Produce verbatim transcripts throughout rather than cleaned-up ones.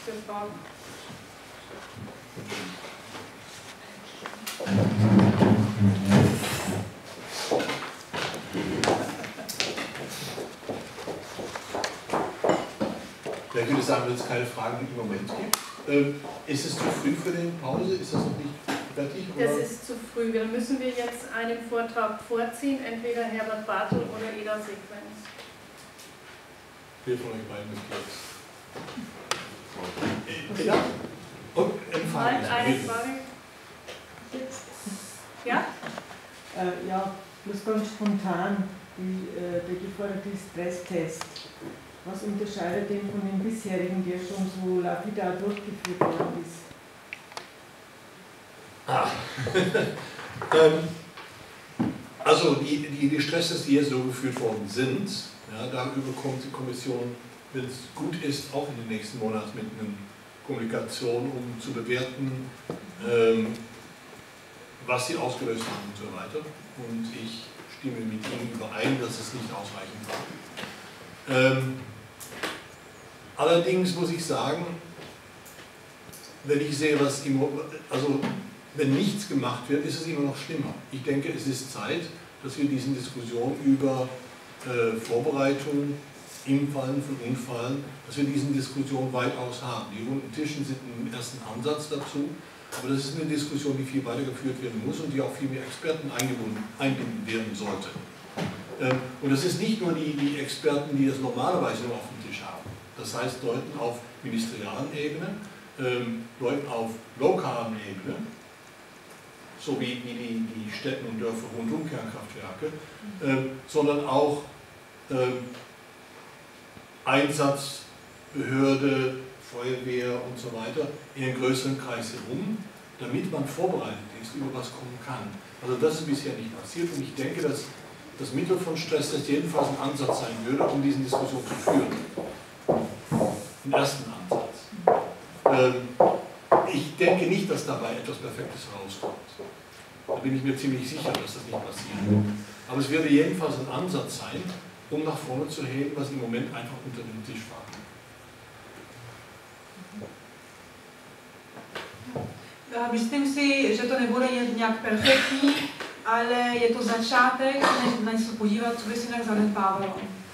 für Fragen? Ja, ich würde sagen, wenn es keine Fragen im Moment gibt. Ähm, ist es zu früh für die Pause? Ist das noch nicht fertig? Oder? Das ist zu früh. Dann müssen wir jetzt einen Vortrag vorziehen, entweder Herbert Bartel oder Eda Sequenz. Wer von euch beiden ist jetzt? Ja? Und empfangen. Halt eine Frage. Ja? Äh, ja, bloß ganz spontan, die, äh, der geforderte Stresstest. Was unterscheidet den von den bisherigen, der schon so lapidar durchgeführt worden ist? Ah. ähm, also die, die, die Stresstests, die jetzt so geführt worden sind, ja, darüber kommt die Kommission, wenn es gut ist, auch in den nächsten Monaten mit einer Kommunikation, um zu bewerten, ähm, was sie ausgelöst haben und so weiter. Und ich stimme mit Ihnen überein, dass es nicht ausreichend war. Ähm, allerdings muss ich sagen, wenn ich sehe, was im, also wenn nichts gemacht wird, ist es immer noch schlimmer. Ich denke, es ist Zeit, dass wir diese Diskussion über äh, Vorbereitung im Fallen von Unfällen, dass wir diese Diskussion weitaus haben. Die runden Tischen sind ein ersten Ansatz dazu, aber das ist eine Diskussion, die viel weiter geführt werden muss und die auch viel mehr Experten eingebunden, einbinden werden sollte. Ähm, und das ist nicht nur die, die Experten, die das normalerweise nur auf dem Tisch haben. Das heißt, Leuten auf ministerialen Ebene, ähm, Leuten auf lokalen Ebene, sowie wie die, die Städte und Dörfer rund um Kernkraftwerke, ähm, sondern auch ähm, Einsatzbehörde, Feuerwehr und so weiter in einen größeren Kreis herum, damit man vorbereitet ist, über was kommen kann. Also das ist bisher nicht passiert und ich denke, dass das Mittel von Stresstest jedenfalls ein Ansatz sein würde, um diese Diskussion zu führen. Einen ersten Ansatz. Ähm, ich denke nicht, dass dabei etwas Perfektes rauskommt. Da bin ich mir ziemlich sicher, dass das nicht passieren wird. Aber es würde jedenfalls ein Ansatz sein, um nach vorne zu heben, was im Moment einfach unter dem Tisch war. Myslím si, že to nebude nějak perfektní, ale je to začátek, než se podívat, co by si jinak zanedbávalo.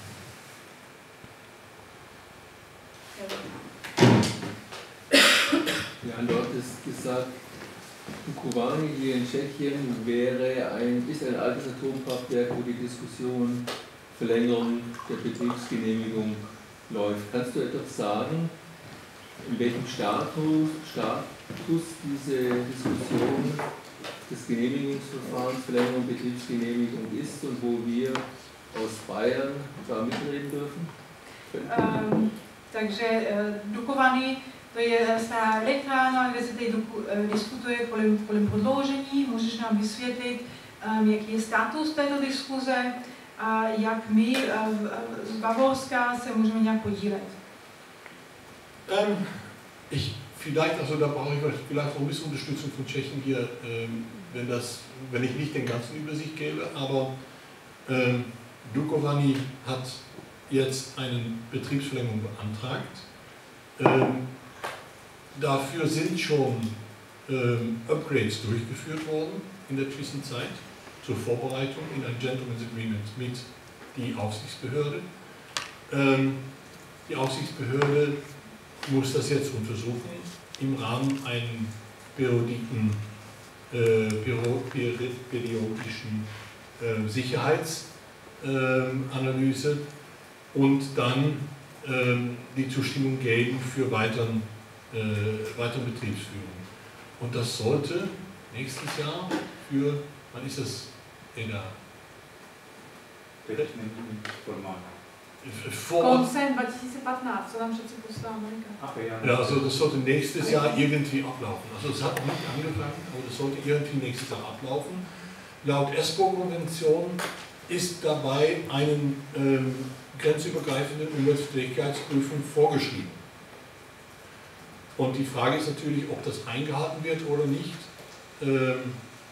Ja, du hattest gesagt, Dukovany hier in Tschechien wäre ein, ist ein altes Atomkraftwerk, wo die Diskussion Verlängerung der Betriebsgenehmigung läuft. Kannst du etwas sagen, in welchem Status, Status diese Diskussion des Genehmigungsverfahrens, Verlängerung Betriebsgenehmigung ist und wo wir aus Bayern da mitreden dürfen? Um, takže Dukovany, to je stará elektrárna, kde se teď diskutuje kolem, kolem prodloužení. Můžeš nám vysvětlit, um, jaký je status této diskuze a jak my um, z Bavorska se můžeme nějak podílet? Ähm, ich, vielleicht, also da brauche ich vielleicht auch ein bisschen Unterstützung von Tschechien hier, ähm, wenn, das, wenn ich nicht den ganzen Übersicht gebe, aber ähm, Dukovany hat jetzt eine Betriebsverlängerung beantragt. Ähm, dafür sind schon ähm, Upgrades durchgeführt worden in der Zwischenzeit zur Vorbereitung in ein Gentleman's Agreement mit der Aufsichtsbehörde. Ähm, die Aufsichtsbehörde muss das jetzt untersuchen im Rahmen einer periodischen, äh, periodischen äh, Sicherheitsanalyse äh, und dann äh, die Zustimmung geben für weiteren, äh, weitere Betriebsführung. Und das sollte nächstes Jahr für, wann ist das? Eda? Formal. Koncem dva tisíce patnáct, co nám přeci poslala Amerika. Ja, also das sollte nächstes Jahr irgendwie ablaufen. Also es hat noch nicht angefangen, aber das sollte irgendwie nächstes Jahr ablaufen. Laut ESPO-Konvention ist dabei eine ähm, grenzübergreifende Umweltverträglichkeitsprüfung vorgeschrieben. Und die Frage ist natürlich, ob das eingehalten wird oder nicht. Ähm,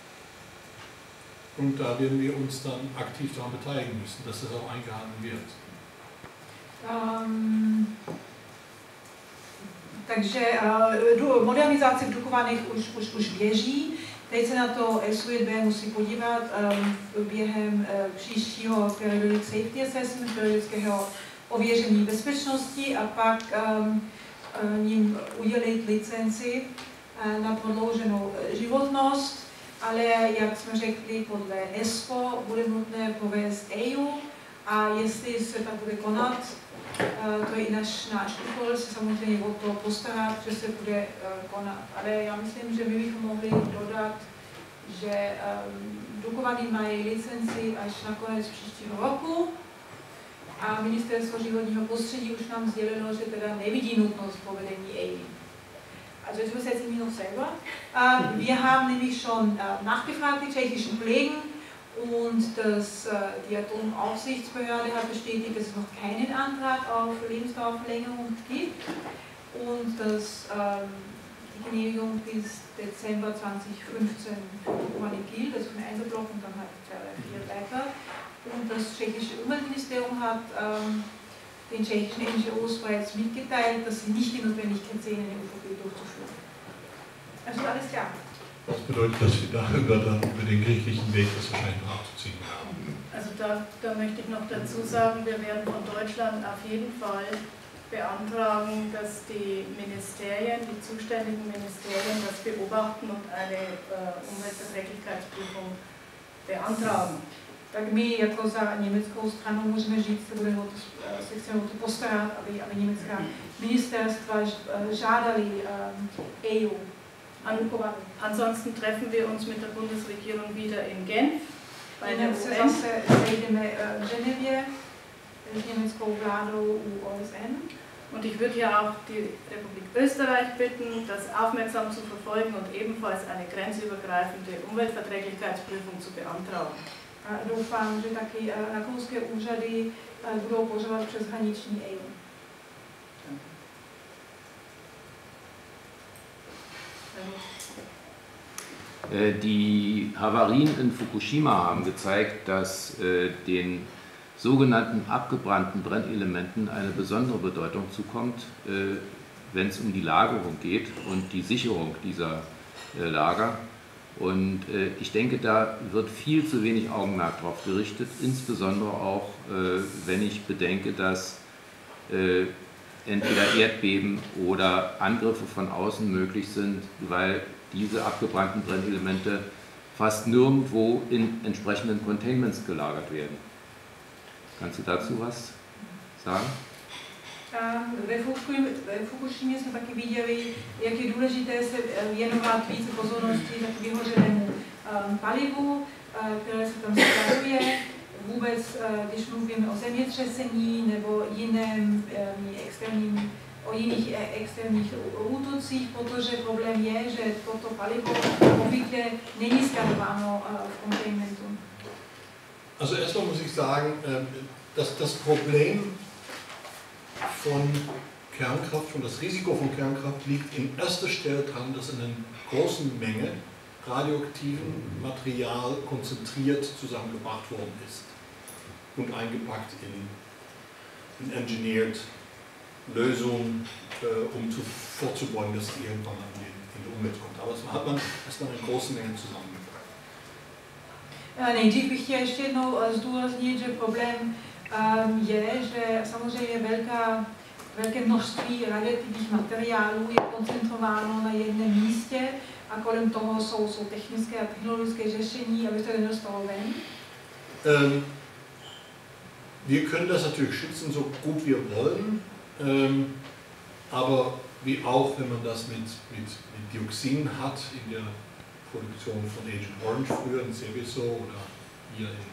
und da werden wir uns dann aktiv daran beteiligen müssen, dass das auch eingehalten wird. Um, takže uh, modernizace v Dukovanech už, už, už běží. Teď se na to S U J B musí podívat um, během uh, příštího Periodic Safety Assessment, periodického ověření bezpečnosti a pak um, uh, jim udělit licenci uh, na prodlouženou životnost, ale jak jsme řekli, podle E S P O bude nutné provést E U a jestli se tak bude konat, uh, to je i náš, náš úkol se samozřejmě o to postarat, že se bude uh, konat. Ale já myslím, že my bychom mohli dodat, že um, Dukovany mají licenci až na konec příštího roku a Ministerstvo životního prostředí už nám sdělilo, že teda nevidí nutnost provedení E I. Also ich muss jetzt noch selber. Uh, wir haben nämlich schon uh, nachgefragt, die tschechischen Kollegen, und das, uh, die Atomaufsichtsbehörde hat bestätigt, dass es noch keinen Antrag auf Lebensdauerverlängerung gibt und dass um, die Genehmigung bis Dezember zweitausendfünfzehn gilt, also von Einzelblock und dann halt zwei oder vier weiter. Und das tschechische Umweltministerium hat ähm, den tschechischen N G Os bereits mitgeteilt, dass sie nicht die Notwendigkeit sehen, eine U V P durchzuführen. Also alles klar. Das bedeutet, dass wir darüber dann über den gerichtlichen Weg das wahrscheinlich noch abzuziehen haben. Also da, da möchte ich noch dazu sagen, wir werden von Deutschland auf jeden Fall beantragen, dass die Ministerien, die zuständigen Ministerien das beobachten und eine äh, Umweltverträglichkeitsprüfung beantragen. Tak my jako za německou stranu můžeme říct, že budeme se chceme o to postarat, aby, aby německá ministerstva žádali E U. Ansonsten treffen wir uns mit der Bundesregierung wieder in Genf bei der U N. Zase sejdeme v Ženevě s německou vládou u O S N. Und ich würde ja auch die Republik Österreich bitten, das aufmerksam zu verfolgen und ebenfalls eine grenzübergreifende Umweltverträglichkeitsprüfung zu beantragen. A doufám, že taky rakouské úřady budou požadovat přeshraniční E U. Die Havarien in Fukushima haben gezeigt, dass den sogenannten abgebrannten Brennelementen eine besondere Bedeutung zukommt, wenn es um die Lagerung geht und die Sicherung dieser Lager. Und äh, ich denke, da wird viel zu wenig Augenmerk darauf gerichtet, insbesondere auch, äh, wenn ich bedenke, dass äh, entweder Erdbeben oder Angriffe von außen möglich sind, weil diese abgebrannten Brennelemente fast nirgendwo in entsprechenden Containments gelagert werden. Kannst du dazu was sagen? Ve Fukushimě jsme taky viděli, jak je důležité se věnovat více pozornosti vyhořenému palivu, které se tam skladuje. Vůbec, když mluvíme o zemětřesení nebo jiném extrémním, o jiných extrémních útocích, protože problém je, že toto palivo obvykle není skladováno v containmentu. Also erstmal muss ich sagen, dass das Problem von Kernkraft und das Risiko von Kernkraft liegt in erster Stelle daran, dass in einer großen Menge radioaktiven Material konzentriert zusammengebracht worden ist und eingepackt in, in engineered Lösungen, äh, um zu, vorzubeugen, dass die irgendwann in die, in die Umwelt kommt. Aber das hat man erstmal in großen Mengen zusammengebracht. Nejdřív bych chtěl ještě jednou zdůraznit, že problém je, že samozřejmě velká, velké množství radioaktivních materiálů je koncentrováno na jednom místě a kolem toho jsou, jsou technické a technologické řešení, aby se to nedostalo ven. Ähm, wir können das natürlich schützen, so gut wir wollen, ähm, aber wie auch, wenn man das mit, mit, mit Dioxin hat in der Produktion von Agent Orange früher in Seveso oder hier in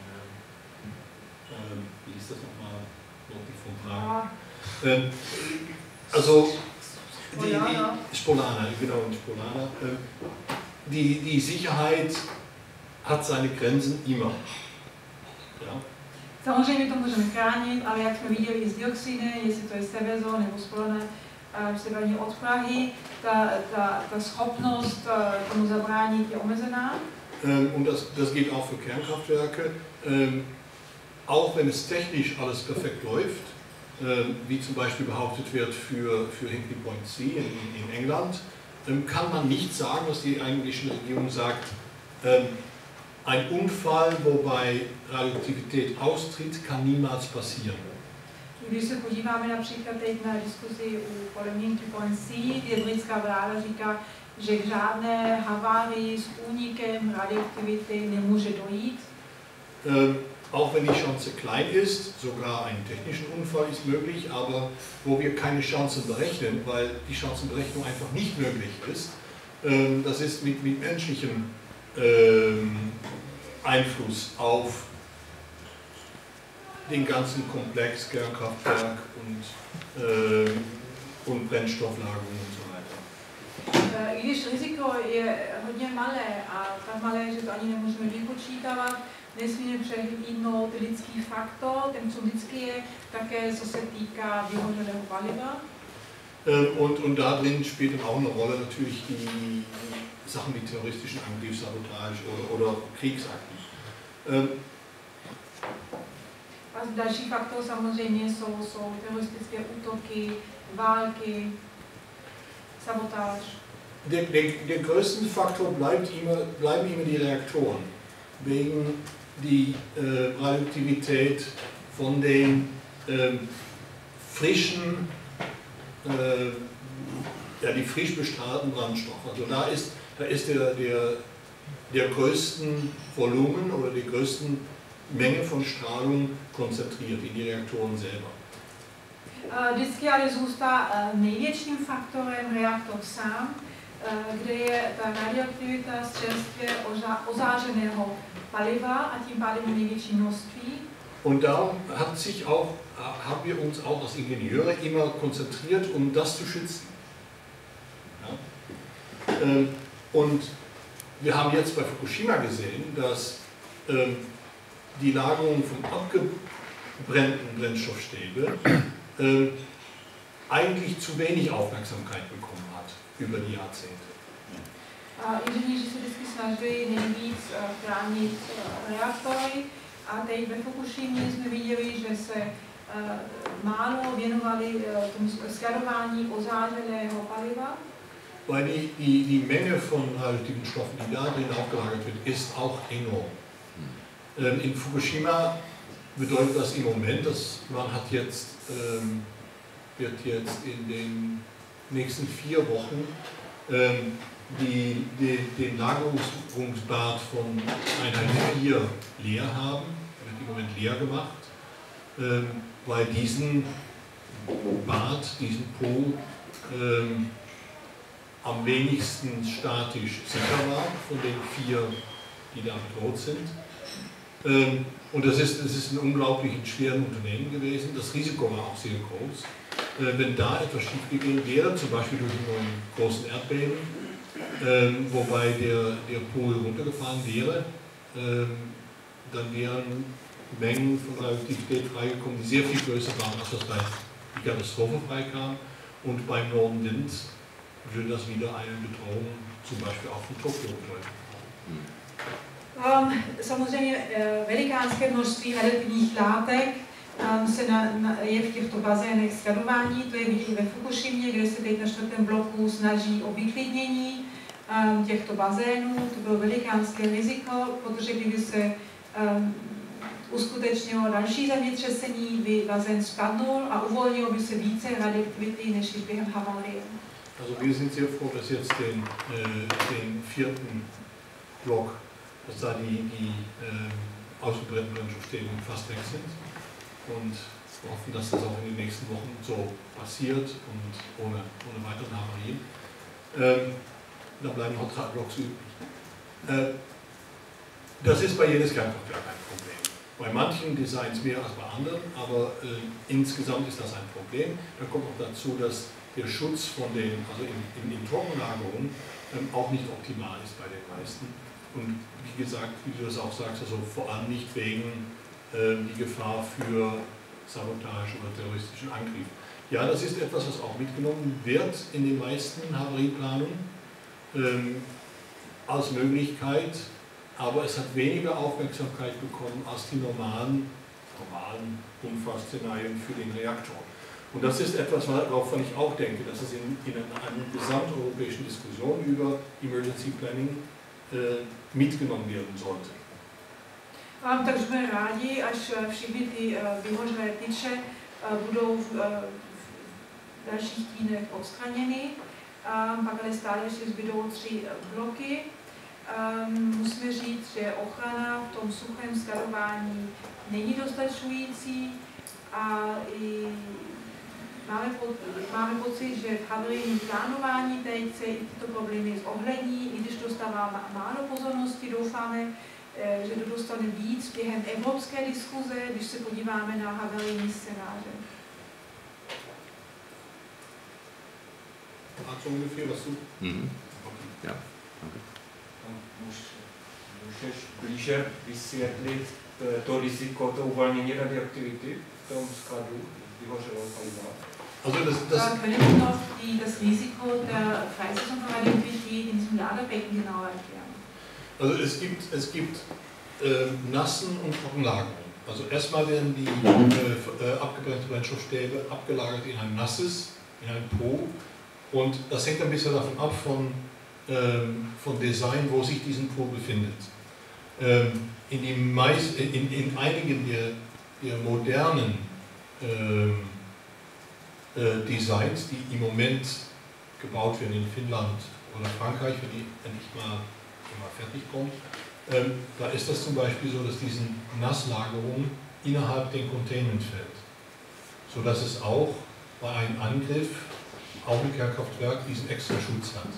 Ähm, wie ist das nochmal? Nördlich von Prag. Ähm, also, die, die Spolana, genau, in Spolana. Ähm, die, die Sicherheit hat seine Grenzen immer. Ja? Samozřejmě to můžeme chránit, ale jak jsme viděli i z dioxiny, jestli to je Seveso nebo Spolana, severně od Prahy, ta, ta, ta schopnost tomu zabránit je omezená. Ähm, und das, das geht auch für Kernkraftwerke. Ähm, Auch wenn es technisch alles perfekt läuft, wie zum Beispiel behauptet wird für, für Hinkley Point C in, in England, kann man nicht sagen, was die englische Regierung sagt, ein Unfall, wobei Radioaktivität austritt, kann niemals passieren. Když se podíváme například teď na diskuzi u kolem Hinkley Point C, kde britská vláda říká, že k žádné havárii s únikem radioaktivity nemůže dojít. Ähm, auch wenn die Chance klein ist, sogar einen technischen Unfall ist möglich, aber wo wir keine Chancen berechnen, weil die Chancenberechnung einfach nicht möglich ist, ähm, das ist mit, mit menschlichem ähm, Einfluss auf den ganzen Komplex, Kernkraftwerk und, äh, und Brennstofflagerung und so weiter. I když riziko je hodně malé a tak malé, že to ani nemůžeme vypočítávat, nesmíme přehlídnout lidský faktor, ten co vždycky je, také co se týká vyhořelého paliva. Und, und da drin spielt dann auch eine Rolle natürlich die Sachen wie terroristischen Angriff, Sabotage oder, oder Kriegsakten. A další faktor samozřejmě jsou, jsou teroristické útoky, války, Sabotage. Der, der, der größte Faktor bleibt immer, bleiben immer die Reaktoren, wegen die äh, Radioaktivität von den äh, frischen, äh, ja, die frisch bestrahlten Brandstoffe. Also da ist, da ist der, der, der größten Volumen oder die größten Menge von Strahlung konzentriert in die Reaktoren selber. Vždycky ale zůstá největším faktorem reaktor sám, kde je ta radioaktivita z čerstvě ozářeného paliva a tím pádem největší množství. Und darum hat sich auch, haben wir uns auch als Ingenieure immer konzentriert, um das zu schützen. Ja? Und wir haben jetzt bei Fukushima gesehen, dass die Lagerung von abgebrannten Brennstoffstäbe äh, eigentlich zu wenig Aufmerksamkeit bekommen hat über die Jahrzehnte. Inženýři se vždycky snažili nejvíc chránit reaktory a teď ve Fukushimě jsme viděli, že se málo věnovali tomu skladování ozářeného paliva. Weil die, die, die Menge von radioaktiven Stoffen, die da drin aufgelagert wird, ist auch enorm. In Fukushima bedeutet das im Moment, dass man hat jetzt, ähm, wird jetzt in den nächsten vier Wochen ähm, die, die, den Lagerungsbad von Einheit vier leer haben, wird im Moment leer gemacht, ähm, weil diesen Bad, diesen Pool ähm, am wenigsten statisch sicher war von den vier, die da bedroht sind. Ähm, und das ist, das ist ein unglaublich schweres Unternehmen gewesen. Das Risiko war auch sehr groß. Äh, wenn da etwas schiefgegangen wäre, zum Beispiel durch einen großen Erdbeben, ähm, wobei der, der Pool runtergefahren wäre, ähm, dann wären Mengen von Radioaktivität freigekommen, die sehr viel größer waren, als was bei die Katastrophe freikam. Und beim Norden Wind würde das wieder eine Bedrohung zum Beispiel auch von Tokio bedeuten. Um, samozřejmě velikánské množství radioaktivních látek um, se na, na, je v těchto bazénech skladování, to je vidět ve Fukushimě, kde se teď na čtvrtém bloku snaží o vyklidnění um, těchto bazénů. To bylo velikánské riziko, protože kdyby se um, uskutečnilo další zemětřesení, by bazén spadnul a uvolnilo by se více radioaktivity než během havárie. Also wir sind sehr froh, dass jetzt den, äh, den vierten Block, dass da die, die äh, ausgebrannten Brennstoffstäbe fast weg sind und hoffen, dass das auch in den nächsten Wochen so passiert und ohne, ohne weitere Havarien. Ähm, da bleiben noch drei Blocks übrig. Äh, das ist bei jedes Kernkraftwerk ein Problem. Bei manchen Designs mehr als bei anderen, aber äh, insgesamt ist das ein Problem. Da kommt auch dazu, dass der Schutz von den, also in, in, in Trockenlagerungen ähm, auch nicht optimal ist bei den meisten. Und wie gesagt, wie du das auch sagst, also vor allem nicht wegen ähm, die Gefahr für Sabotage oder terroristischen Angriff. Ja, das ist etwas, was auch mitgenommen wird in den meisten Havarieplanungen ähm, als Möglichkeit, aber es hat weniger Aufmerksamkeit bekommen als die normalen, normalen Unfallszenarien für den Reaktor. Und das ist etwas, wovon ich auch denke, dass es in, in einer gesamteuropäischen Diskussion über Emergency Planning äh, mitgenommen werden sollte. Um, takže jsme rádi, až všechny ty uh, vyhořelé tyče uh, budou v, uh, v dalších týdnech odstraněny. Um, pak ale stále ještě zbydou tři uh, bloky. Um, musíme říct, že ochrana v tom suchém skladování není dostačující a i máme, po, máme pocit, že v havarijním plánování teď se i tyto problémy zohlední, i když dostává málo pozornosti, doufáme, že to dostane víc během evropské diskuze, když se podíváme na havarijní scénáře. A co ungefähr, was du? Mhm. Ja, danke. Můžeš blíže vysvětlit to riziko, to uvolnění radioaktivity v tom skladu vyhořelého paliva? Also das, das Können Sie noch die, das Risiko der Freisetzung von Radioaktivität in diesem Lagerbecken genauer erklären? Also es gibt, es gibt äh, Nassen- und Trockenlagerung. Also erstmal werden die äh, abgebrannte Brennstoffstäbe abgelagert in ein nasses, in ein Po. Und das hängt ein bisschen davon ab von, ähm, von Design, wo sich diesen Po befindet. Ähm, in, die meist, in, in einigen der, der modernen ähm, äh, Designs, die im Moment gebaut werden in Finnland oder Frankreich, wenn die endlich mal, mal fertig kommen, ähm, da ist das zum Beispiel so, dass diese Nasslagerung innerhalb den Containment fällt, sodass es auch bei einem Angriff auf ein Kernkraftwerk diesen extra Schutz hat.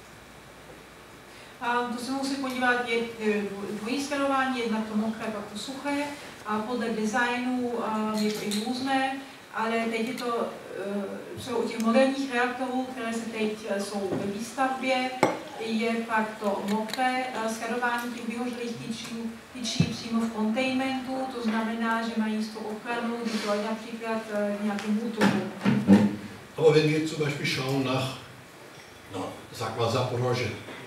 A to se musí podívat, je dvojí skladování, jednak to mokré, pak to suché, a podle designu je to i různé, ale teď je to, jsou u těch moderních reaktorů, které se teď jsou ve výstavbě, je pak to mokré skladování těch vyhořelých tyčí, tyčí přímo v containmentu, to znamená, že mají jistou ochranu, když dojde například k nějakému útoku. Aber wenn wir zum Beispiel schauen nach, na, sag mal Zaporozhye,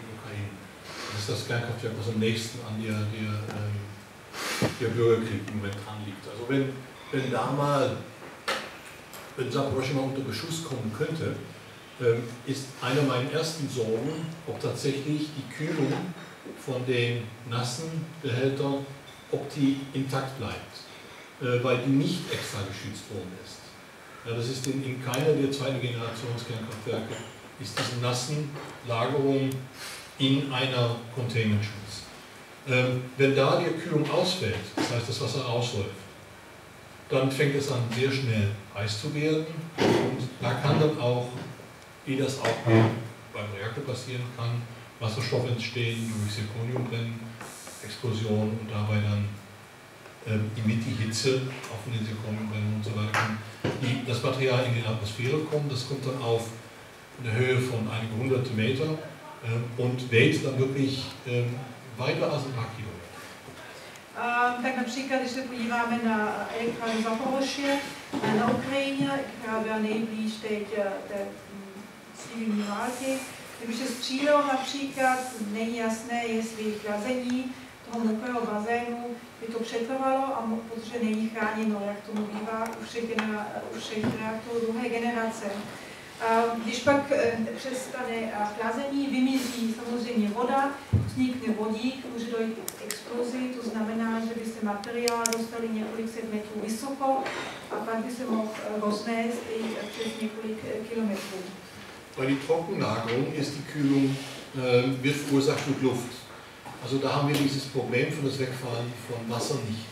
das ist das Kernkraftwerk, was am nächsten an der, der, ähm, der Bürgerkrieg im Moment dran liegt. Also wenn, wenn da mal, wenn Zaporozhye mal unter Beschuss kommen könnte, ähm, ist einer meiner ersten Sorgen, ob tatsächlich die Kühlung von den nassen Behältern, ob die intakt bleibt, äh, weil die nicht extra geschützt worden ist. Ja, das ist in, in keiner der zweiten Generationskernkraftwerke ist diese nassen Lagerung in einer Containmentschutz. Ähm, wenn da die Kühlung ausfällt, das heißt das Wasser ausläuft, dann fängt es an sehr schnell heiß zu werden und da kann dann auch, wie das auch beim Reaktor passieren kann, Wasserstoff entstehen durch Zirconiumbrennen, Explosion und dabei dann ähm, mit die Hitze auch von den Zirconiumbrennen und so weiter kann die, das Material in die Atmosphäre kommt, das kommt dann auf eine Höhe von einige hunderte Meter ähm, und weht dann wirklich ähm, weiter als ein paar Kilometer. Um, tak například, když se podíváme na elektrárnu Zaporozhye na Ukrajině, která byla nejblíž teď té civilní války, kdyby se střílelo například, není jasné, jestli chlazení toho mokrého bazénu by to přetrvalo, a protože není chráněno, jak tomu bývá u všech, u všech reaktorů druhé generace. Když pak přestane chlazení, vymizí samozřejmě voda, vznikne vodík, může dojít k explozi, to znamená, že by se materiál dostali několik set metrů vysoko a pak by se mohl roznést i přes několik kilometrů. Bei der Trockenlagerung ist die Kühlung, äh, wird verursacht durch Luft. Also da haben wir dieses Problem von das Wegfahren von Wasser nicht.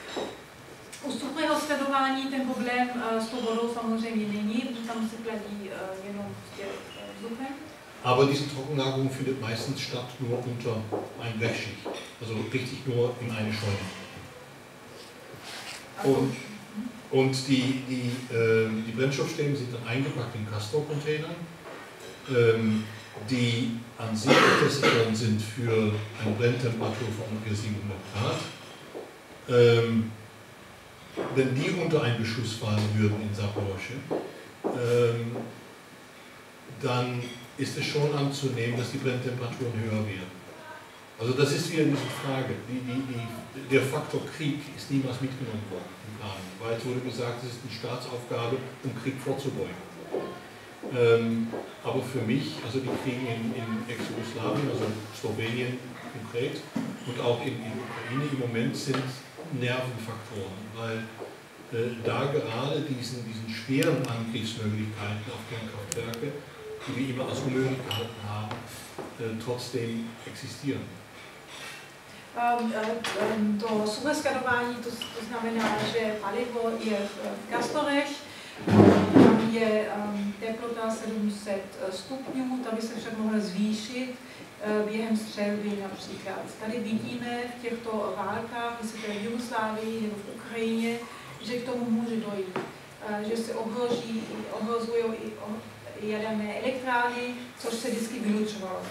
U suchého skladování ten problém uh, s tou vodou samozřejmě není, protože tam se kladí uh, jenom vzduchem. Aber diese Trockenlagerung findet meistens statt nur unter einem Blechschicht, also richtig nur in eine Scheune. Und, und die, die, äh, die Brennstoffstäbe sind dann eingepackt in Castor-Containern, ähm, die an sich getestet worden sind für eine Brenntemperatur von ungefähr siebenhundert Grad. Ähm, wenn die unter einen Beschuss fallen würden in Zaporozhye, ähm, dann ist es schon anzunehmen, dass die Brenntemperaturen höher werden. Also das ist wieder diese Frage. Die, die, die, der Faktor Krieg ist niemals mitgenommen worden im Plan, weil es wurde gesagt, es ist eine Staatsaufgabe, um Krieg vorzubeugen. Ähm, aber für mich, also die Kriege in, in Ex-Jugoslawien, also Slowenien konkret und auch in, in Ukraine im Moment sind Nervenfaktoren, weil äh, da gerade diesen, diesen schweren Angriffsmöglichkeiten auf Kernkraftwerke, die wir immer als unmöglich gehalten haben, äh, trotzdem existieren. Um, um, to subeskadování, to, to znamená, že palivo je v gastorech, tam je um, teplota sedm set stupňů, ta by se však mohla zvýšit uh, během střelby například. Tady vidíme v těchto válkách, jestli to je v Jugoslávii nebo v Ukrajině, že k tomu může dojít, uh, že se ohroží, ohrozují i jaderné elektrárny, což se vždycky vylučovalo.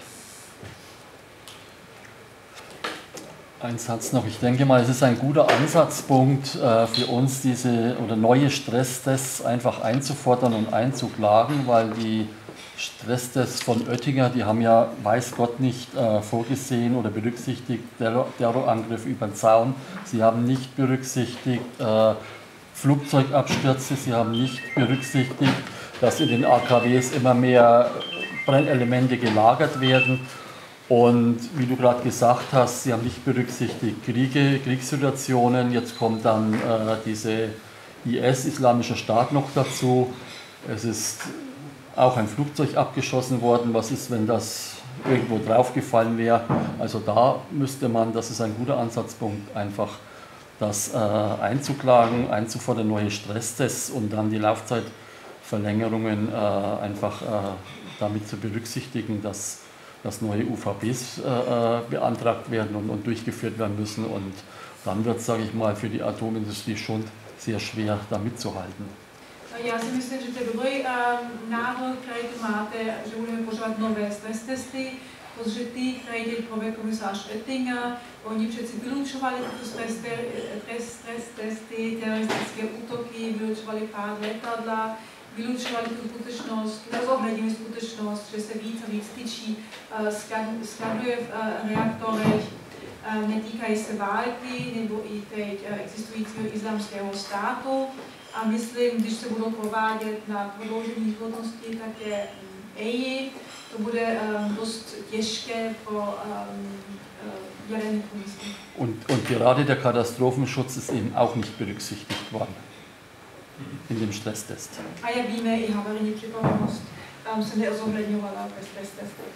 Ein Satz noch. Ich denke mal, es ist ein guter Ansatzpunkt äh, für uns, diese oder neue Stresstests einfach einzufordern und einzuklagen, weil die Stresstests von Oettinger, die haben ja, weiß Gott, nicht äh, vorgesehen oder berücksichtigt Terror, Terrorangriff über den Zaun. Sie haben nicht berücksichtigt äh, Flugzeugabstürze, sie haben nicht berücksichtigt, dass in den A K Ws immer mehr Brennelemente gelagert werden. Und wie du gerade gesagt hast, sie haben nicht berücksichtigt Kriege, Kriegssituationen. Jetzt kommt dann äh, diese I S, Islamischer Staat, noch dazu. Es ist auch ein Flugzeug abgeschossen worden. Was ist, wenn das irgendwo draufgefallen wäre? Also da müsste man, das ist ein guter Ansatzpunkt, einfach das äh, einzuklagen, einzufordern, neue Stresstests und dann die Laufzeitverlängerungen äh, einfach äh, damit zu berücksichtigen, dass dass neue U V Ps äh, beantragt werden und, und durchgeführt werden müssen. Und dann wird es, sage ich mal, für die Atomindustrie schon sehr schwer, da mitzuhalten. Já si myslím, že to je dobrý um, návrh, který tu máte, že budeme požadovat nové stres testy, protože ty, které teď provede komisář Oettinger, oni přeci vylučovali tyto stres, stres testy, teroristické útoky, vylučovali pád letadla, vylučovali tu skutečnost, nezohlednili skutečnost, že se víc a víc tyčí, skladuje v reaktorech, netýkají se války nebo i teď existujícího islámského státu. A myslím, když se budou provádět na prodloužení životnosti také E I, to bude dost těžké pro jaderný průmysl. Und, und gerade der Katastrophenschutz ist eben auch nicht berücksichtigt worden in dem Stresstest. A jak víme, i havarijní připravenost um, se nezohledňovala ve stresstestech.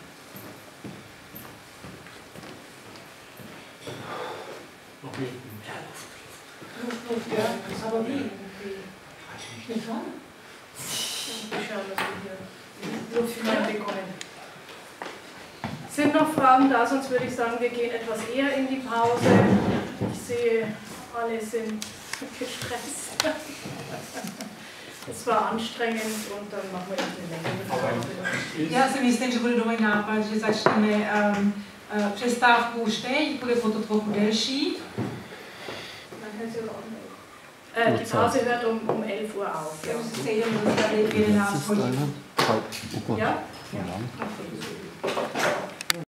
Noch mehr. Luft, Luft, ja. Aber wie? Nicht wahr? Ich schaue, dass wir hier Luft hineinbekommen. Sind noch Fragen da? Sonst würde ich sagen, wir gehen etwas eher in die Pause. Ich sehe, alle sind gestresst. Es war anstrengend und dann machen wir eine längere Pause. Já si myslím, že bude dobrý nápad, že začneme um, uh, přestávku už teď, bude to trochu delší. Äh, die Pause hört um, um elf Uhr auf. Ja. Ja. Ja? Ja? Okay.